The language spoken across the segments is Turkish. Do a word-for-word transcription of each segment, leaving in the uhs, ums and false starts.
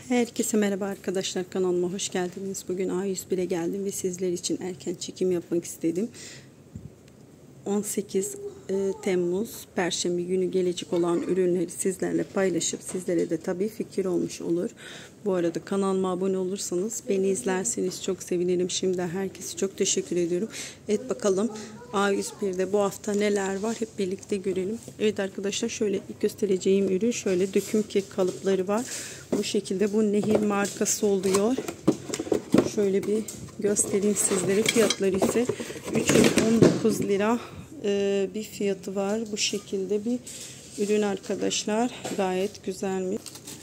Herkese merhaba arkadaşlar, kanalıma hoş geldiniz. Bugün A yüz bire geldim ve sizler için erken çekim yapmak istedim. on sekiz Temmuz Perşembe günü gelecek olan ürünleri sizlerle paylaşıp sizlere de tabii fikir olmuş olur. Bu arada kanalıma abone olursanız, beni izlerseniz çok sevinirim. Şimdi herkese çok teşekkür ediyorum. Evet, bakalım A yüz birde bu hafta neler var, hep birlikte görelim. Evet arkadaşlar, şöyle ilk göstereceğim ürün şöyle döküm kek kalıpları var. Bu şekilde, bu Nehir markası oluyor. Şöyle bir göstereyim sizlere. Fiyatları ise üç yüz on dokuz lira ee, bir fiyatı var. Bu şekilde bir ürün arkadaşlar. Gayet güzelmiş.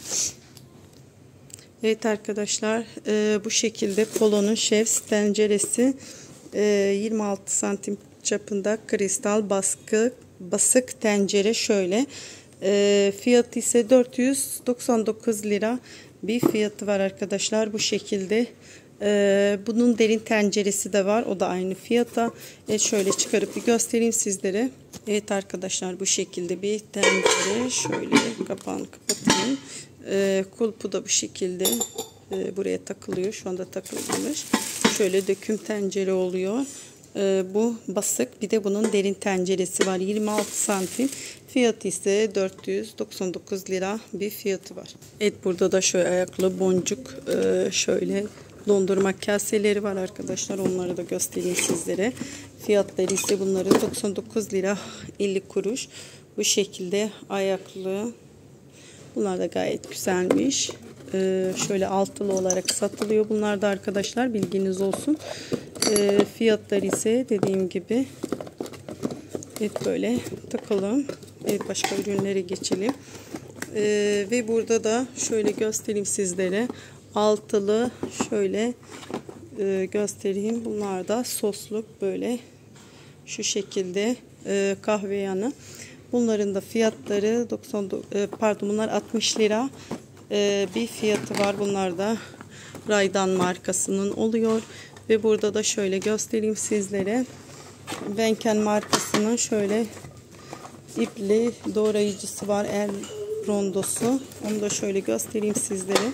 Evet arkadaşlar, e, bu şekilde Polo'nun şef tenceresi, e, yirmi altı santim çapında kristal baskı basık tencere şöyle. E, fiyatı ise dört yüz doksan dokuz lira bir fiyatı var arkadaşlar. Bu şekilde. Ee, bunun derin tenceresi de var. O da aynı fiyata. Evet, şöyle çıkarıp bir göstereyim sizlere. Evet arkadaşlar, bu şekilde bir tencere. Şöyle kapağını kapatayım. Ee, kulpu da bu şekilde e, buraya takılıyor. Şu anda takılmış. Şöyle döküm tencere oluyor. Ee, bu basık. Bir de bunun derin tenceresi var. yirmi altı santim. Fiyatı ise dört yüz doksan dokuz lira bir fiyatı var. Evet, burada da şöyle ayaklı boncuk e, şöyle dondurma kaseleri var arkadaşlar. Onları da göstereyim sizlere. Fiyatları ise bunların doksan dokuz lira elli kuruş. Bu şekilde ayaklı. Bunlar da gayet güzelmiş. Ee, şöyle altılı olarak satılıyor. Bunlar da arkadaşlar, bilginiz olsun. Ee, fiyatları ise dediğim gibi. Evet, böyle takalım. Evet, başka ürünlere geçelim. Ee, ve burada da şöyle göstereyim sizlere. Altılı şöyle e, göstereyim. Bunlar da sosluk, böyle şu şekilde e, kahve yanı. Bunların da fiyatları doksan e, pardon bunlar altmış lira e, bir fiyatı var. Bunlar da Raydan markasının oluyor. Ve burada da şöyle göstereyim sizlere. Venken markasının şöyle ipli doğrayıcısı var. El rondosu. Onu da şöyle göstereyim sizlere.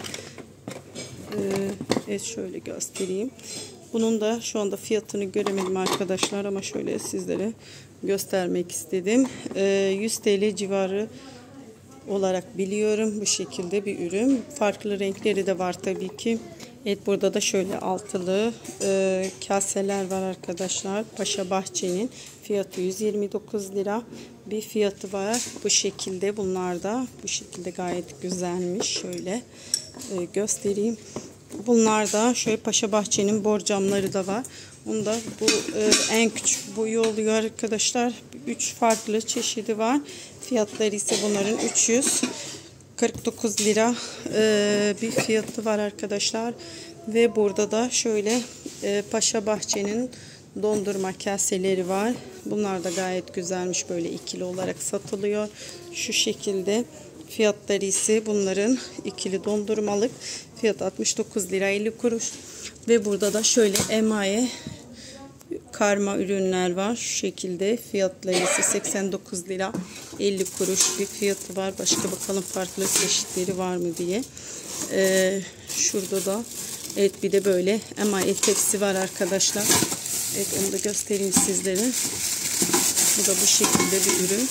Evet, şöyle göstereyim. Bunun da şu anda fiyatını göremedim arkadaşlar, ama şöyle sizlere göstermek istedim. yüz TL civarı olarak biliyorum. Bu şekilde bir ürün. Farklı renkleri de var tabii ki. Evet, burada da şöyle altılı e, kaseler var arkadaşlar. Paşa Bahçe'nin fiyatı yüz yirmi dokuz lira bir fiyatı var. Bu şekilde, bunlar da bu şekilde gayet güzelmiş. Şöyle e, göstereyim. Bunlar da şöyle Paşa Bahçe'nin borcamları da var. Bunda bu e, en küçük boyu oluyor arkadaşlar. üç farklı çeşidi var. Fiyatları ise bunların üç yüz kırk dokuz lira e, bir fiyatı var arkadaşlar. Ve burada da şöyle e, Paşa Bahçe'nin dondurma kaseleri var. Bunlar da gayet güzelmiş. Böyle ikili olarak satılıyor. Şu şekilde. Fiyatları ise bunların ikili dondurmalık. Fiyat altmış dokuz lira elli kuruş. Ve burada da şöyle emaye karma ürünler var. Şu şekilde fiyatları ise seksen dokuz lira elli kuruş bir fiyatı var. Başka bakalım farklı çeşitleri var mı diye. Ee, şurada da evet, bir de böyle emaye tepsi var arkadaşlar. Evet, onu da göstereyim sizlere. Bu da bu şekilde bir ürün.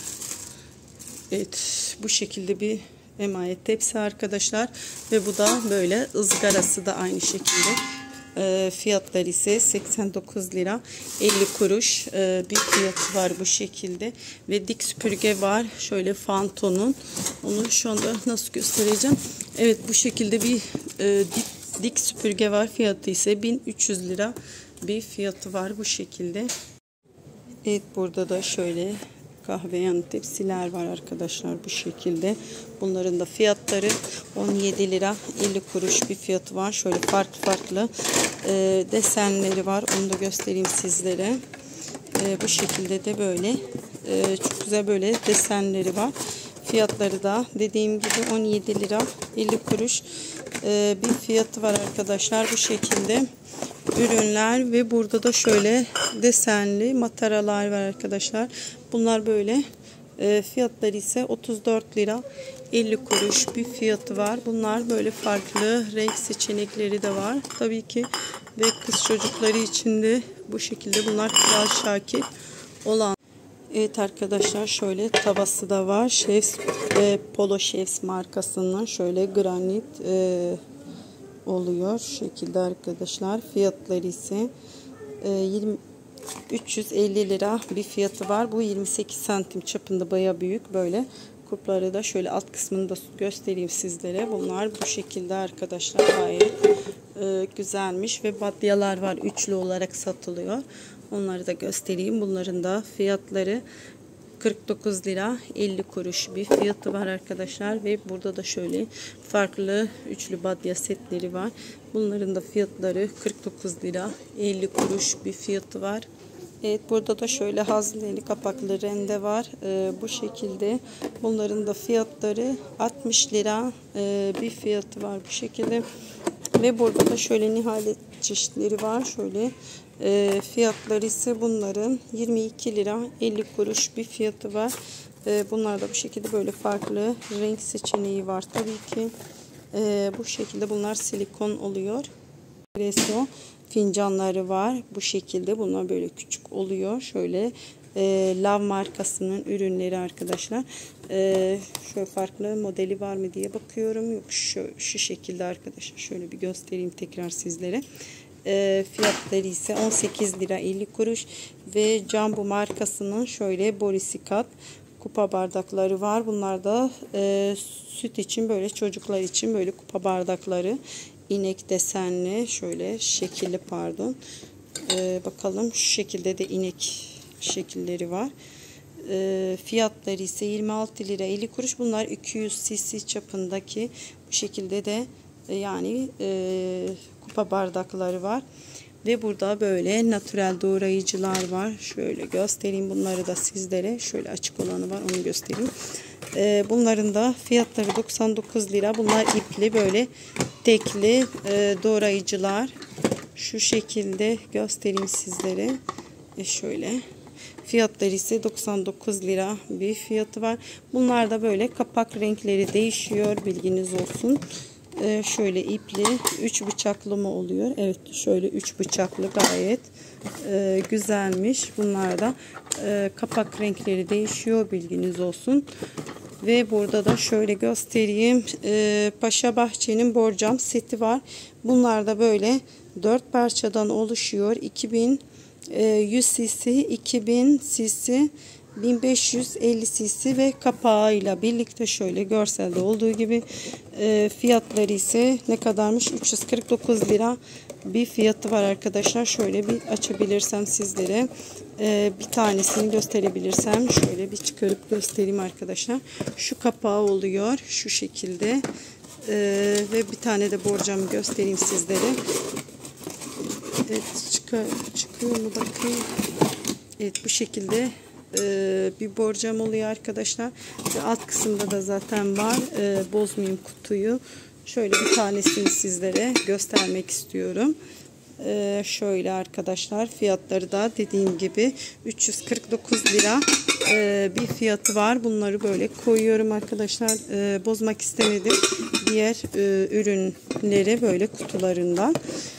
Evet, bu şekilde bir emaye tepsi arkadaşlar. Ve bu da böyle ızgarası da aynı şekilde. E, fiyatları ise seksen dokuz lira elli kuruş e, bir fiyatı var bu şekilde. Ve dik süpürge var. Şöyle Fanton'un. Onu şu anda nasıl göstereceğim? Evet, bu şekilde bir e, dik, dik süpürge var. Fiyatı ise bin üç yüz lira bir fiyatı var bu şekilde. Evet, burada da şöyle kahve yanı tepsiler var arkadaşlar, bu şekilde. Bunların da fiyatları on yedi lira elli kuruş bir fiyatı var. Şöyle farklı farklı e, desenleri var. Onu da göstereyim sizlere. E, bu şekilde de böyle e, çok güzel böyle desenleri var. Fiyatları da dediğim gibi on yedi lira elli kuruş e, bir fiyatı var arkadaşlar, bu şekilde ürünler. Ve burada da şöyle desenli mataralar var arkadaşlar. Bunlar böyle e, fiyatları ise otuz dört lira elli kuruş bir fiyatı var. Bunlar böyle farklı renk seçenekleri de var. Tabii ki ve kız çocukları için de bu şekilde bunlar Kral Şakir olan. Evet arkadaşlar, şöyle tavası da var. Chefs, e, Polo Chefs markasının şöyle granit e, oluyor. Şu şekilde arkadaşlar. Fiyatları ise e, yirmi üç yüz elli lira bir fiyatı var. Bu yirmi sekiz santim çapında, baya büyük. Böyle kupları da şöyle alt kısmını da göstereyim sizlere. Bunlar bu şekilde arkadaşlar, gayet e, güzelmiş ve badyalar var, üçlü olarak satılıyor. Onları da göstereyim. Bunların da fiyatları kırk dokuz lira elli kuruş bir fiyatı var arkadaşlar. Ve burada da şöyle farklı üçlü badya setleri var. Bunların da fiyatları kırk dokuz lira elli kuruş bir fiyatı var. Evet, burada da şöyle hazneli kapaklı rende var. Ee, bu şekilde. Bunların da fiyatları altmış lira ee, bir fiyatı var bu şekilde. Ve burada da şöyle nihalet çeşitleri var. Şöyle e, fiyatları ise bunların yirmi iki lira elli kuruş bir fiyatı var. E, bunlar da bu şekilde böyle farklı renk seçeneği var. Tabii ki e, bu şekilde bunlar silikon oluyor. Espresso fincanları var. Bu şekilde bunlar böyle küçük oluyor. Şöyle e, Lav markasının ürünleri arkadaşlar. E, şöyle farklı modeli var mı diye bakıyorum. Yok, şu, şu şekilde arkadaşlar. Şöyle bir göstereyim tekrar sizlere. E, fiyatları ise on sekiz lira elli kuruş ve Jumbo markasının şöyle borisikat kupa bardakları var. Bunlar da e, süt için, böyle çocuklar için böyle kupa bardakları. İnek desenli, şöyle şekilli, pardon. Ee, bakalım, şu şekilde de inek şekilleri var. Ee, fiyatları ise yirmi altı lira elli kuruş. Bunlar iki yüz cc çapındaki bu şekilde de e, yani e, kupa bardakları var. Ve burada böyle natürel doğrayıcılar var. Şöyle göstereyim bunları da sizlere. Şöyle açık olanı var, onu göstereyim. Ee, bunların da fiyatları doksan dokuz lira. Bunlar ipli, böyle tekli e, doğrayıcılar. Şu şekilde göstereyim sizlere. E şöyle. Fiyatları ise doksan dokuz lira bir fiyatı var. Bunlar da böyle kapak renkleri değişiyor. Bilginiz olsun. Ee, şöyle ipli, üç bıçaklı mı oluyor? Evet, şöyle üç bıçaklı, gayet e, güzelmiş. Bunlar da e, kapak renkleri değişiyor. Bilginiz olsun. Ve burada da şöyle göstereyim. E, Paşa Bahçe'nin borcam seti var. Bunlar da böyle dört parçadan oluşuyor. iki bin yüz cc, iki bin cc, bin beş yüz elli cc ve kapağıyla birlikte şöyle görselde olduğu gibi. E, fiyatları ise ne kadarmış? üç yüz kırk dokuz lira bir fiyatı var arkadaşlar. Şöyle bir açabilirsem sizlere e, bir tanesini gösterebilirsem şöyle bir çıkarıp göstereyim arkadaşlar. Şu kapağı oluyor şu şekilde. E, ve bir tane de borcamı göstereyim sizlere. Evet, çıkıyor, çıkıyor mu bakayım. Evet, bu şekilde Ee, bir borcam oluyor arkadaşlar. Ve alt kısımda da zaten var. Ee, bozmayayım kutuyu. Şöyle bir tanesini sizlere göstermek istiyorum. Ee, şöyle arkadaşlar, fiyatları da dediğim gibi üç yüz kırk dokuz lira ee, bir fiyatı var. Bunları böyle koyuyorum arkadaşlar. Ee, bozmak istemedim. Diğer e, ürünleri böyle kutularından.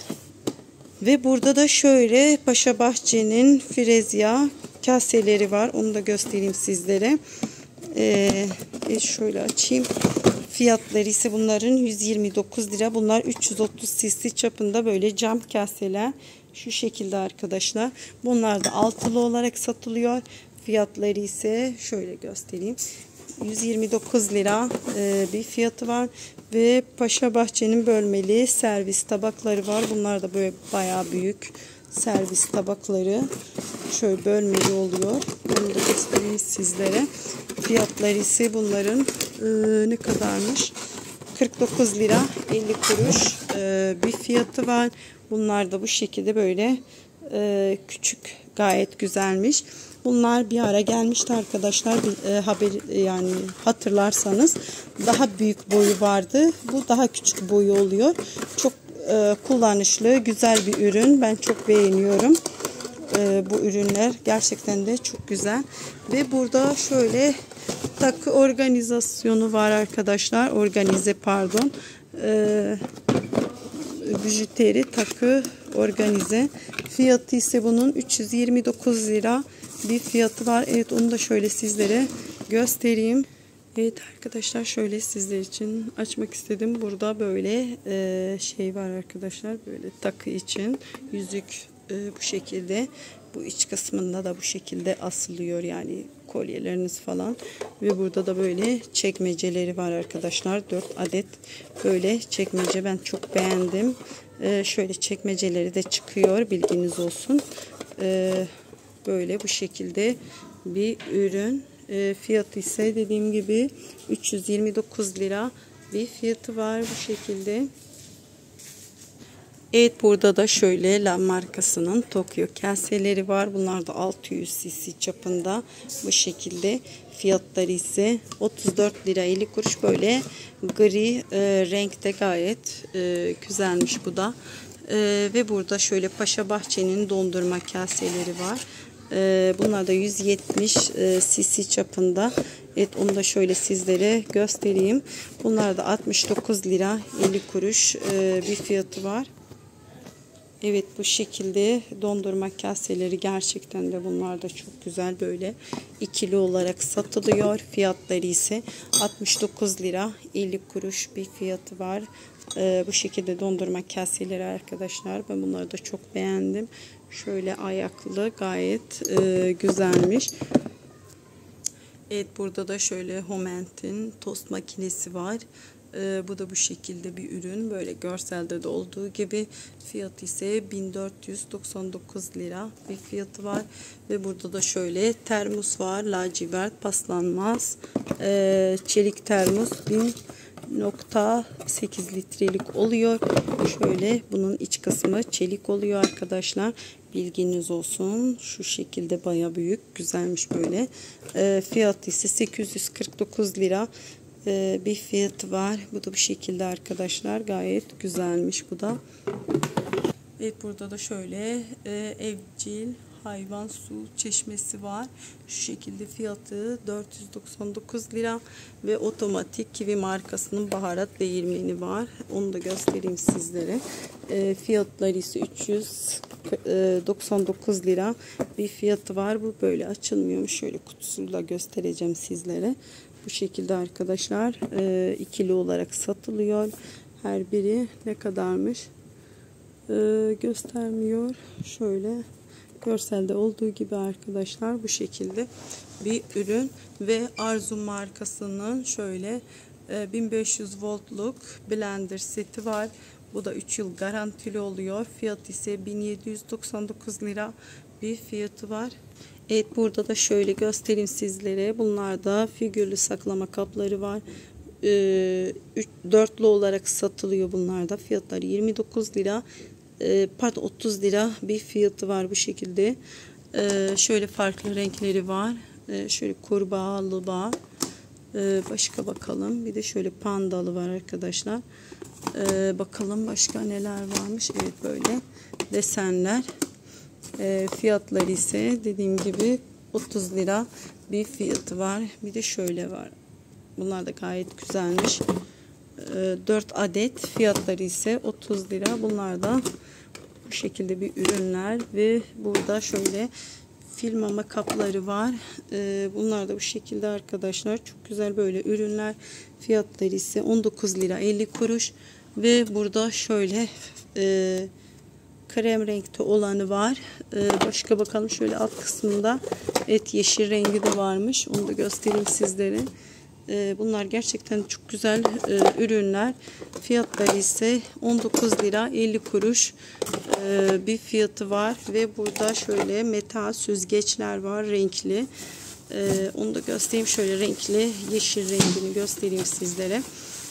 Ve burada da şöyle Paşa Bahçe'nin frezya kaseleri var. Onu da göstereyim sizlere. Ee, şöyle açayım. Fiyatları ise bunların yüz yirmi dokuz lira. Bunlar üç yüz otuz cc çapında böyle cam kaseler. Şu şekilde arkadaşlar. Bunlar da altılı olarak satılıyor. Fiyatları ise şöyle göstereyim. yüz yirmi dokuz lira e, bir fiyatı var. Ve Paşa Bahçe'nin bölmeli servis tabakları var. Bunlar da böyle bayağı büyük servis tabakları. Şöyle bölmeli oluyor. Bunu da göstereyim sizlere. Fiyatları ise bunların e, ne kadarmış? kırk dokuz lira elli kuruş e, bir fiyatı var. Bunlar da bu şekilde böyle e, küçük, gayet güzelmiş. Bunlar bir ara gelmişti arkadaşlar. Bir, e, haber yani hatırlarsanız daha büyük boyu vardı. Bu daha küçük boyu oluyor. Çok e, kullanışlı, güzel bir ürün. Ben çok beğeniyorum. E, bu ürünler gerçekten de çok güzel. Ve burada şöyle takı organizasyonu var arkadaşlar. Organize pardon. Ee, bijuteri takı organize. Fiyatı ise bunun üç yüz yirmi dokuz lira bir fiyatı var. Evet, onu da şöyle sizlere göstereyim. Evet arkadaşlar, şöyle sizler için açmak istedim. Burada böyle e, şey var arkadaşlar. Böyle takı için yüzük e, bu şekilde. Bu iç kısmında da bu şekilde asılıyor, yani kolyeleriniz falan. Ve burada da böyle çekmeceleri var arkadaşlar. dört adet böyle çekmece, ben çok beğendim. Ee, şöyle çekmeceleri de çıkıyor, bilginiz olsun. Ee, böyle bu şekilde bir ürün. Ee, fiyatı ise dediğim gibi üç yüz yirmi dokuz lira bir fiyatı var bu şekilde. Evet, burada da şöyle La markasının Tokyo kaseleri var. Bunlar da altı yüz cc çapında bu şekilde. Fiyatları ise otuz dört lira elli kuruş. Böyle gri e, renkte gayet e, güzelmiş bu da. E, ve burada şöyle Paşa Bahçe'nin dondurma kaseleri var. E, bunlar da yüz yetmiş e, cc çapında. Evet, onu da şöyle sizlere göstereyim. Bunlar da altmış dokuz lira elli kuruş e, bir fiyatı var. Evet, bu şekilde dondurma kaseleri, gerçekten de bunlar da çok güzel, böyle ikili olarak satılıyor. Fiyatları ise altmış dokuz lira elli kuruş bir fiyatı var. Ee, bu şekilde dondurma kaseleri arkadaşlar, ben bunları da çok beğendim. Şöyle ayaklı, gayet e, güzelmiş. Evet, burada da şöyle Homent'in tost makinesi var. Ee, bu da bu şekilde bir ürün. Böyle görselde de olduğu gibi. Fiyatı ise bin dört yüz doksan dokuz lira bir fiyatı var. Ve burada da şöyle termos var. Lacivert paslanmaz. Ee, çelik termos bir nokta sekiz litrelik oluyor. Şöyle bunun iç kısmı çelik oluyor arkadaşlar. Bilginiz olsun. Şu şekilde baya büyük. Güzelmiş böyle. Ee, fiyatı ise sekiz yüz kırk dokuz lira ee, bir fiyatı var. Bu da bu şekilde arkadaşlar. Gayet güzelmiş bu da. Evet, burada da şöyle e, evcil hayvan su çeşmesi var. Şu şekilde fiyatı dört yüz doksan dokuz lira ve otomatik Kiwi markasının baharat değirmeni var. Onu da göstereyim sizlere. E, fiyatları ise üç yüz doksan dokuz lira bir fiyatı var. Bu böyle açılmıyormuş. Şöyle kutusuyla göstereceğim sizlere. Bu şekilde arkadaşlar e, ikili olarak satılıyor. Her biri ne kadarmış e, göstermiyor. Şöyle görselde olduğu gibi arkadaşlar, bu şekilde bir ürün. Ve Arzu markasının şöyle e, bin beş yüz voltluk blender seti var. Bu da üç yıl garantili oluyor. Fiyat ise bin yedi yüz doksan dokuz lira bir fiyatı var. Evet, burada da şöyle göstereyim sizlere. Bunlarda figürlü saklama kapları var. Ee, dörtlü olarak satılıyor bunlarda. Fiyatları yirmi dokuz lira. Ee, pardon otuz lira bir fiyatı var bu şekilde. Ee, şöyle farklı renkleri var. Ee, şöyle kurbağalı var. Ee, başka bakalım. Bir de şöyle pandalı var arkadaşlar. Ee, bakalım başka neler varmış. Evet, böyle desenler. E, fiyatları ise dediğim gibi otuz lira bir fiyatı var. Bir de şöyle var. Bunlar da gayet güzelmiş. E, dört adet, fiyatları ise otuz lira. Bunlar da bu şekilde bir ürünler. Ve burada şöyle fil mama kapları var. E, bunlar da bu şekilde arkadaşlar. Çok güzel böyle ürünler. Fiyatları ise on dokuz lira elli kuruş. Ve burada şöyle e, krem renkte olanı var. Ee, başka bakalım şöyle alt kısmında. Evet, yeşil rengi de varmış. Onu da göstereyim sizlere. Ee, bunlar gerçekten çok güzel e, ürünler. Fiyatları ise on dokuz lira elli kuruş e, bir fiyatı var. Ve burada şöyle metal süzgeçler var, renkli. E, onu da göstereyim. Şöyle renkli yeşil rengini göstereyim sizlere.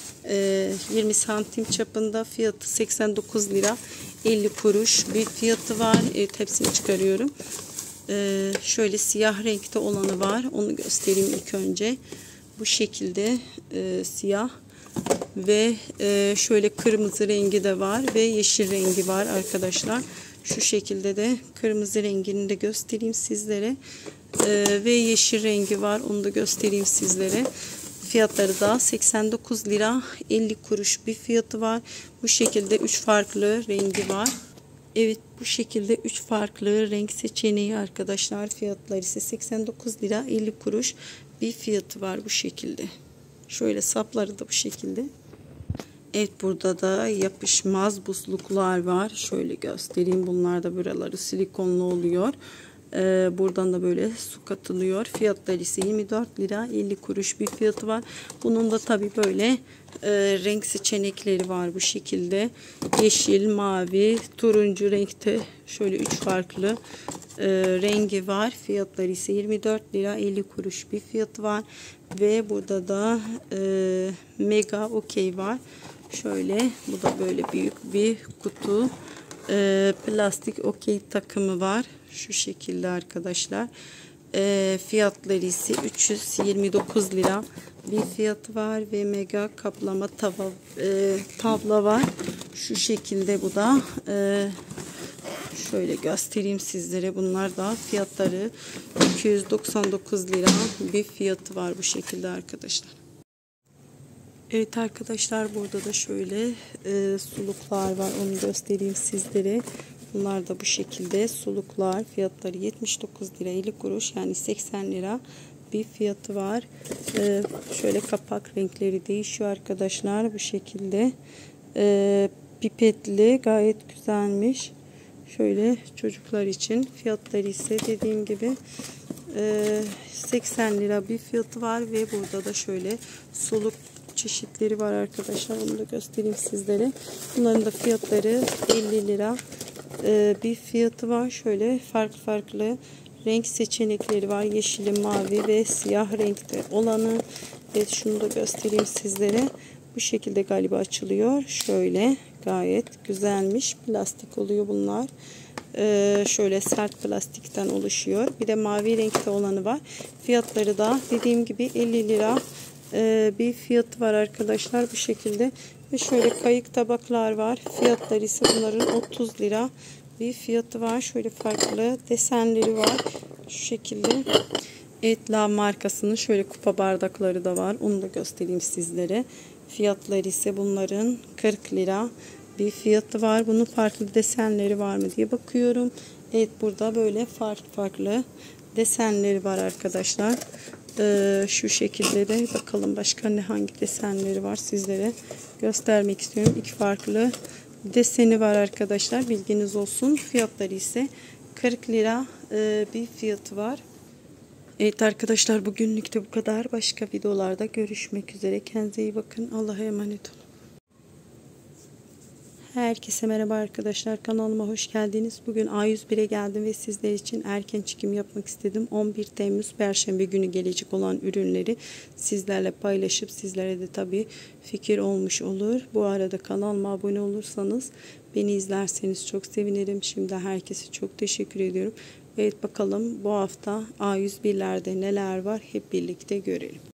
E, yirmi santim çapında, fiyatı seksen dokuz lira elli kuruş bir fiyatı var. Evet, hepsini çıkarıyorum. Ee, şöyle siyah renkte olanı var. Onu göstereyim ilk önce. Bu şekilde e, siyah ve e, şöyle kırmızı rengi de var ve yeşil rengi var arkadaşlar. Şu şekilde de kırmızı rengini de göstereyim sizlere. Ee, ve yeşil rengi var. Onu da göstereyim sizlere. Fiyatları da seksen dokuz lira elli kuruş bir fiyatı var. Bu şekilde üç farklı rengi var. Evet, bu şekilde üç farklı renk seçeneği arkadaşlar. Fiyatları ise seksen dokuz lira elli kuruş bir fiyatı var bu şekilde. Şöyle sapları da bu şekilde. Evet, burada da yapışmaz buzluklar var. Şöyle göstereyim. Bunlar da buraları silikonlu oluyor. Ee, buradan da böyle su katılıyor. Fiyatları ise yirmi dört lira elli kuruş bir fiyatı var. Bunun da tabi böyle e, renk seçenekleri var bu şekilde. Yeşil, mavi, turuncu renkte şöyle üç farklı e, rengi var. Fiyatları ise yirmi dört lira elli kuruş bir fiyatı var. Ve burada da e, mega okey var. Şöyle, bu da böyle büyük bir kutu. E, plastik okey takımı var. Şu şekilde arkadaşlar. E, fiyatları ise üç yüz yirmi dokuz lira bir fiyatı var ve mega kaplama tava, e, tabla var. Şu şekilde bu da. E, şöyle göstereyim sizlere. Bunlar da fiyatları iki yüz doksan dokuz lira bir fiyatı var bu şekilde arkadaşlar. Evet arkadaşlar, burada da şöyle e, suluklar var. Onu göstereyim sizlere. Bunlar da bu şekilde suluklar. Fiyatları yetmiş dokuz lira elli kuruş, yani seksen lira bir fiyatı var. E, şöyle kapak renkleri değişiyor arkadaşlar. Bu şekilde e, pipetli, gayet güzelmiş. Şöyle çocuklar için. Fiyatları ise dediğim gibi e, seksen lira bir fiyatı var ve burada da şöyle suluk çeşitleri var arkadaşlar. Onu da göstereyim sizlere. Bunların da fiyatları elli lira ee, bir fiyatı var. Şöyle farklı farklı renk seçenekleri var. Yeşili, mavi ve siyah renkte olanı. Evet, şunu da göstereyim sizlere. Bu şekilde galiba açılıyor. Şöyle gayet güzelmiş. Plastik oluyor bunlar. Ee, şöyle sert plastikten oluşuyor. Bir de mavi renkte olanı var. Fiyatları da dediğim gibi elli lira Ee, bir fiyatı var arkadaşlar bu şekilde. Ve şöyle kayık tabaklar var. Fiyatları ise bunların otuz lira bir fiyatı var. Şöyle farklı desenleri var. Şu şekilde. Etla markasının şöyle kupa bardakları da var. Onu da göstereyim sizlere. Fiyatları ise bunların kırk lira bir fiyatı var. Bunun farklı desenleri var mı diye bakıyorum. Evet, burada böyle farklı farklı desenleri var arkadaşlar. Ee, şu şekilde de bakalım başka ne hangi desenleri var sizlere göstermek istiyorum. İki farklı deseni var arkadaşlar, bilginiz olsun. Fiyatları ise kırk lira e, bir fiyatı var. Evet arkadaşlar, bugünlük de bu kadar. Başka videolarda görüşmek üzere. Kendinize iyi bakın. Allah'a emanet olun. Herkese merhaba arkadaşlar, kanalıma hoş geldiniz. Bugün A yüz bire geldim ve sizler için erken çekim yapmak istedim. on bir Temmuz Perşembe günü gelecek olan ürünleri sizlerle paylaşıp sizlere de tabii fikir olmuş olur. Bu arada kanalıma abone olursanız, beni izlerseniz çok sevinirim. Şimdi herkese çok teşekkür ediyorum. Evet, bakalım bu hafta A yüz birlerde neler var, hep birlikte görelim.